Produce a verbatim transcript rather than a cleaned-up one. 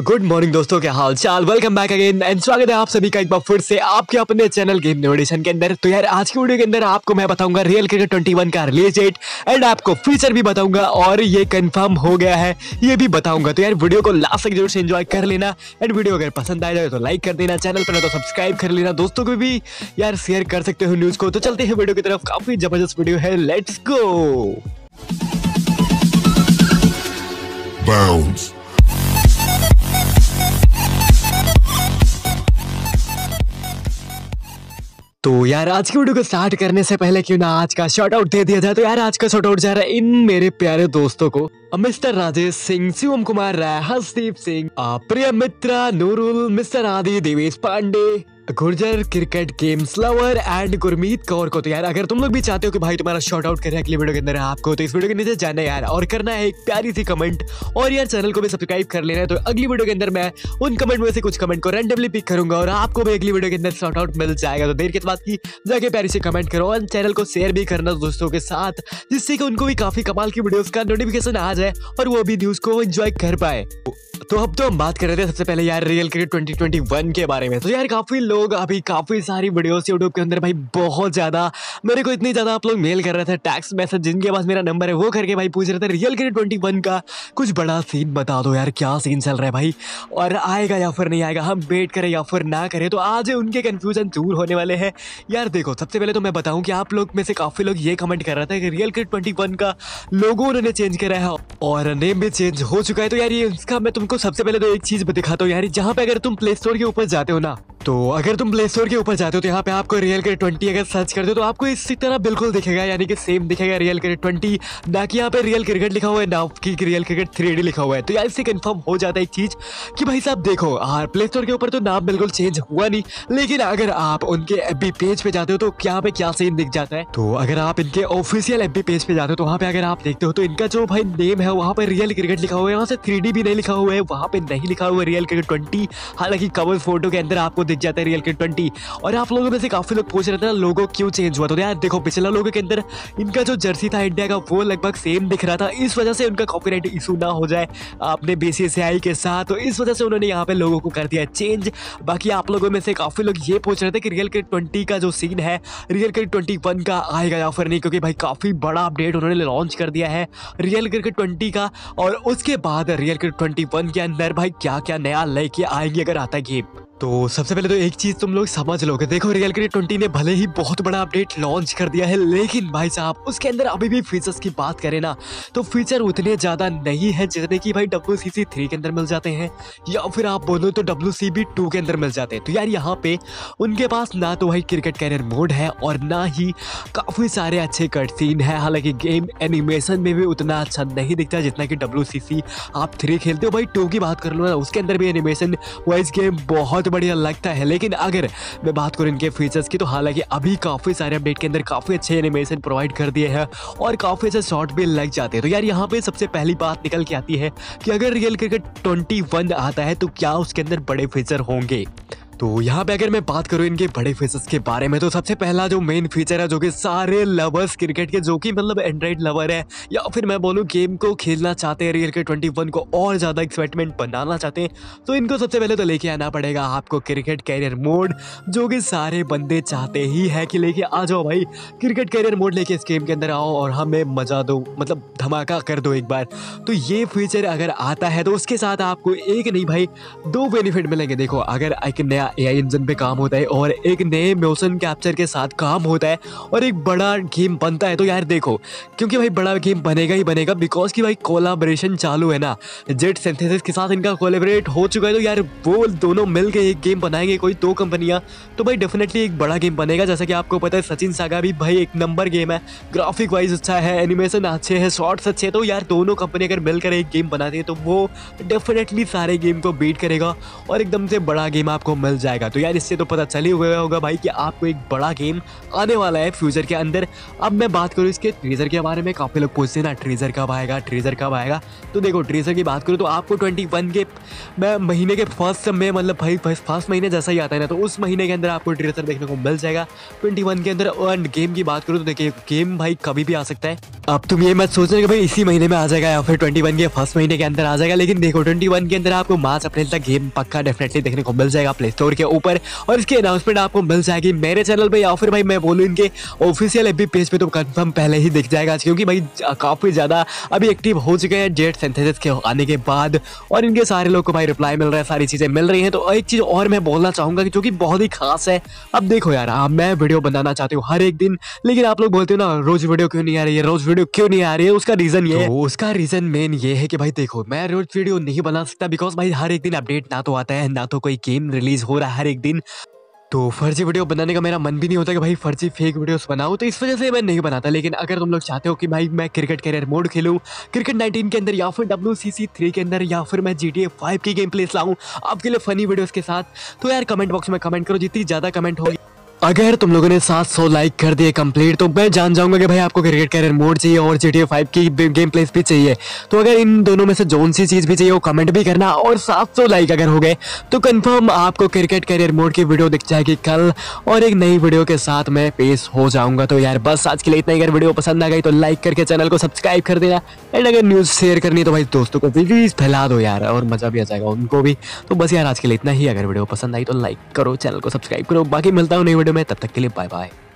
Good morning दोस्तों, क्या हाल चाल। वेलकम बैक अगेन एंड स्वागत है आप सभी का एक बार फिर से आपके अपने चैनल गेम नोटिशन के अंदर। तो यार आज की वीडियो के अंदर आपको मैं बताऊंगा रियल क्रिकेट इक्कीस का रिलीज डेट एंड आपको फीचर भी बताऊंगा और ये कंफर्म हो गया है ये भी बताऊंगा। तो यार वीडियो को लास्ट तक जरूर से एंजॉय कर लेना एंड वीडियो अगर पसंद आ जाए तो लाइक कर देना, चैनल पर तो सब्सक्राइब कर लेना, दोस्तों को भी यार शेयर कर सकते हो न्यूज को। तो चलते हैं वीडियो की तरफ, काफी जबरदस्त वीडियो है, लेट्स गो। Bounce. तो यार आज की वीडियो को स्टार्ट करने से पहले क्यों ना आज का शॉर्ट आउट दे दिया जाए। तो यार आज का शॉर्ट आउट जा रहा है इन मेरे प्यारे दोस्तों को, mister Rajesh Singh, Shivam Kumar Rai, Harshdeep Singh, Priya Mitra, Noorul, mister Adi, Devesh Pandey, Gurjar, cricket games lover and Gurmeet Kaur को। तो यार अगर तुम लोग भी चाहते हो कि भाई तुम्हारा शॉर्ट आउट करें अगली वीडियो के अंदर आपको, तो इस वीडियो के नीचे जाना है यार और करना है एक प्यारी सी कमेंट और यार चैनल को भी सब्सक्राइब कर लेना है। तो अगली वीडियो के अंदर मैं उन कमेंट में से कुछ कमेंट को रैंडमली पिक करूंगा और आपको भी अगली वीडियो के अंदर शॉर्ट आउट मिल जाएगा। तो देर के बाद की जाके प्यारी से कमेंट करो और चैनल को शेयर भी करना दोस्तों के साथ, जिससे कि उनको भी काफी कमाल की वीडियोस का नोटिफिकेशन आ जाए और वो भी न्यूज को एंजॉय कर पाए। तो अब तो हम बात कर रहे थे सबसे पहले यार real cricket twenty twenty one के बारे में। तो यार काफी लोग अभी काफी सारी वीडियोस यूट्यूब के अंदर भाई बहुत ज्यादा मेरे को इतनी ज्यादा आप लोग मेल कर रहे थे, टैक्स मैसेज जिनके पास मेरा नंबर है वो करके भाई पूछ रहे थे रियल क्रिकेट ट्वेंटी वन का कुछ बड़ा सीन बता दो यार, क्या सीन चल रहा है भाई और आएगा या फिर नहीं आएगा, हम वेट करें या फिर ना करें। तो आज उनके कंफ्यूजन दूर होने वाले हैं यार। देखो सबसे पहले तो मैं बताऊं कि आप लोग में से काफी लोग ये कमेंट कर रहे थे कि रियल क्रिकेट ट्वेंटी वन का लोगो उन्होंने चेंज करा है और नेम भी चेंज हो चुका है। तो यार ये इसका मैं तुमको सबसे पहले तो एक चीज दिखाता हूँ यार, जहाँ पे अगर तुम प्ले स्टोर के ऊपर जाते हो ना, तो अगर तुम प्ले स्टोर के ऊपर जाते हो तो यहाँ पे आपको रियल क्रिकेट ट्वेंटी अगर सर्च करते हो तो आपको इसी तरह बिल्कुल दिखेगा, यानी कि सेम दिखेगा रियल क्रिकेट ट्वेंटी, ना कि यहाँ पे रियल क्रिकेट लिखा हुआ है ना कि रियल क्रिकेट थ्री डी लिखा हुआ है। तो यार इससे कंफर्म हो जाता है एक चीज कि भाई साहब देखो हाँ प्ले स्टोर के ऊपर तो नाम बिल्कुल चेंज हुआ नहीं, लेकिन अगर आप उनके एफबी पेज पे जाते हो तो यहाँ पे क्या सीन दिख जाता है। तो अगर आप इनके ऑफिशियल एफबी पेज पे जाते हो तो वहाँ पे अगर आप देखते हो तो इनका जो भाई नेम है वहाँ पे रियल क्रिकेट लिखा हुआ है, वहाँ से थ्री डी भी नहीं लिखा हुआ है, वहाँ पे नहीं लिखा हुआ है रियल क्रिकेट ट्वेंटी। हालांकि कवर फोटो के अंदर आपको दिख जाता है रियल क्रिकेट ट्वेंटी। और आप लोगों में से काफी लोग पूछ रहे थे ना लोगो क्यों चेंज हुआ। तो यार देखो पिछला लोगो के अंदर इनका जो जर्सी था इंडिया का वो लगभग सेम दिख रहा था, इस वजह से उनका कॉपीराइट इशू ना हो जाए आपने बीसीसीआई के साथ, तो इस वजह से उन्होंने यहाँ पे लोगों को कर दिया चेंज। बाकी आप लोगों में से काफी लोग ये पूछ रहे थे कि रियल क्रिकेट ट्वेंटी का जो सीन है रियल क्रिकेट ट्वेंटी वन का आएगा या फिर नहीं, क्योंकि भाई काफी बड़ा अपडेट उन्होंने लॉन्च कर दिया है रियल क्रिकेट ट्वेंटी का। और उसके बाद रियल क्रिकेट ट्वेंटी वन के अंदर भाई क्या क्या नया लेके आएंगे अगर आता है गेम। तो सबसे पहले तो एक चीज तुम लोग समझ लोगे, देखो रियल क्रिकेट ट्वेंटी ने भले ही बहुत बड़ा अपडेट लॉन्च कर दिया है, लेकिन भाई साहब उसके अंदर अभी भी फीचर्स की बात करें ना तो फीचर उतने ज्यादा नहीं है जितने की भाई डब्ल्यू सी सी थ्री के अंदर मिल जाते हैं या फिर आप बोलो तो डब्ल्यू सी बी टू के अंदर मिल जाते हैं। तो यार यहाँ पे उनके पास ना तो भाई क्रिकेट कैरियर मोड है और ना ही काफी सारे अच्छे कट सीन है। हालांकि गेम एनिमेशन में भी उतना अच्छा नहीं दिखता जितना कि डब्ल्यू सी सी आप थ्री खेलते हो। भाई टू की बात कर लो ना, उसके अंदर भी एनिमेशन वाइज गेम बहुत बढ़िया लगता है। लेकिन अगर मैं बात करूं इनके फीचर्स की तो हालांकि अभी काफी सारे अपडेट के अंदर काफी अच्छे एनिमेशन प्रोवाइड कर दिए हैं और काफी अच्छे शॉट भी लग जाते हैं। तो यार यहाँ पे सबसे पहली बात निकल के आती है कि अगर रियल क्रिकेट ट्वेंटी वन आता है तो क्या उसके अंदर बड़े फीचर होंगे। तो यहाँ पे अगर मैं बात करूँ इनके बड़े फीचर्स के बारे में तो सबसे पहला जो मेन फीचर है जो कि सारे लवर्स क्रिकेट के जो कि मतलब एंड्रॉइड लवर है या फिर मैं बोलूँ गेम को खेलना चाहते हैं रियल क्रिकेट ट्वेंटी वन को और ज़्यादा एक्साइटमेंट बनाना चाहते हैं, तो इनको सबसे पहले तो लेके आना पड़ेगा आपको क्रिकेट कैरियर मोड, जो कि सारे बंदे चाहते ही है कि लेके आ जाओ भाई क्रिकेट कैरियर मोड लेके इस गेम के अंदर आओ और हमें मजा दो, मतलब धमाका कर दो एक बार। तो ये फीचर अगर आता है तो उसके साथ आपको एक नहीं भाई दो बेनिफिट मिलेंगे। देखो अगर एक नया एआई इंजन पे काम होता है और एक नए मोशन कैप्चर के साथ काम होता है और एक बड़ा गेम बनता है, तो यार देखो क्योंकि भाई बड़ा गेम बनेगा ही बनेगा बिकॉज की भाई कोलाबोरेशन चालू है ना, जेट सिंथेसिस के साथ इनका कोलैबोरेट हो चुका है। तो यार वो दोनों मिलके एक गेम बनाएंगे कोई दो कंपनियां, तो भाई डेफिनेटली एक बड़ा गेम बनेगा। जैसा कि आपको पता है सचिन सागा भी भाई एक नंबर गेम है, ग्राफिक वाइज अच्छा है, एनिमेशन अच्छे है, शॉट्स अच्छे हैं। तो यार दोनों कंपनी अगर मिलकर एक गेम बनाती है तो वो डेफिनेटली सारे गेम को बीट करेगा और एकदम से बड़ा गेम आपको मिल जाएगा। तो यार इससे तो पता चल ही हुआ होगा भाई कि आपको एक बड़ा गेम आने वाला है फ्यूचर के अंदर। अब मैं बात करूँ इसके ट्रेजर के बारे में, काफी लोग पूछते हैं ना ट्रेजर कब आएगा ट्रेजर कब आएगा। तो देखो ट्रेजर की बात करूँ तो आपको ट्वेंटी वन के मैं महीने के फर्स्ट में मतलब भाई फर्स्ट महीने जैसा ही आता है ना, तो उस महीने के अंदर आपको ट्रेजर देखने को मिल जाएगा ट्वेंटी वन के अंदर। और गेम की बात करूँ तो देखिए गेम भाई कभी भी आ सकता है। अब तुम ये मत सोचना कि भाई इसी महीने में आ जाएगा या फिर ट्वेंटी वन के फर्स्ट महीने के अंदर आ जाएगा, लेकिन देखो ट्वेंटी वन के अंदर आपको मार्च अप्रैल तक गेम पक्का डेफिनेटली देखने को मिल जाएगा प्ले स्टोर के ऊपर। और इसकी अनाउंसमेंट आपको मिल जाएगी मेरे चैनल पे या फिर भाई मैं बोलूँ इनके ऑफिशियल एफबी पेज पे तो कंफर्म पहले ही दिख जाएगा, क्योंकि भाई काफी ज्यादा अभी एक्टिव हो चुके हैं जेट सिंथेसिस के आने के बाद और इनके सारे लोग को भाई रिप्लाई मिल रहा है, सारी चीजें मिल रही हैं। तो एक चीज और मैं बोलना चाहूंगा जो कि बहुत ही खास है। अब देखो यार आप मैं वीडियो बनाना चाहती हूँ हर एक दिन, लेकिन आप लोग बोलते हो ना रोज वीडियो क्यों नहीं आ रही है रोज वीडियो क्यों नहीं आ रही है, उसका रीजन ये है तो उसका रीजन मेन ये है कि भाई देखो मैं रोज वीडियो नहीं बना सकता बिकॉज भाई हर एक दिन अपडेट ना तो आता है ना तो कोई गेम रिलीज हो रहा है हर एक दिन। तो फर्जी वीडियो बनाने का मेरा मन भी नहीं होता कि भाई फर्जी फेक वीडियोस बनाऊं, तो इस वजह से मैं नहीं बनाता। लेकिन अगर तुम लोग चाहते हो कि भाई मैं क्रिकेट कैरियर मोड खेलूं क्रिकेट नाइनटीन के अंदर या फिर डब्ल्यू सी सी थ्री के अंदर या फिर मैं जी टी ए फाइव की गेम प्लेस लाऊं आपके लिए फनी वीडियोस के साथ, तो यार कमेंट बॉक्स में कमेंट करो। जितनी ज्यादा कमेंट होगी, अगर तुम लोगों ने सात सौ लाइक कर दिए कंप्लीट तो मैं जान जाऊंगा कि भाई आपको क्रिकेट कैरियर मोड चाहिए और जी टी ए फाइव की गेम प्लेस भी चाहिए। तो अगर इन दोनों में से जोन सी चीज भी चाहिए वो कमेंट भी करना, और सात सौ लाइक अगर हो गए तो कंफर्म आपको क्रिकेट कैरियर मोड की वीडियो दिख जाएगी कल और एक नई वीडियो के साथ मैं पेश हो जाऊंगा। तो यार बस आज के लिए इतना ही। अगर वीडियो पसंद आ गई तो लाइक करके चैनल को सब्सक्राइब कर देना, एंड अगर न्यूज शेयर करनी है तो भाई दोस्तों को प्लीज फैला दो यार, और मजा भी आ जाएगा उनको भी। तो बस यार आज के लिए इतना ही। अगर वीडियो पसंद आई तो लाइक करो, चैनल को सब्सक्राइब करो। बाकी मिलता हूँ नई वीडियो में, तब तक के लिए बाय बाय।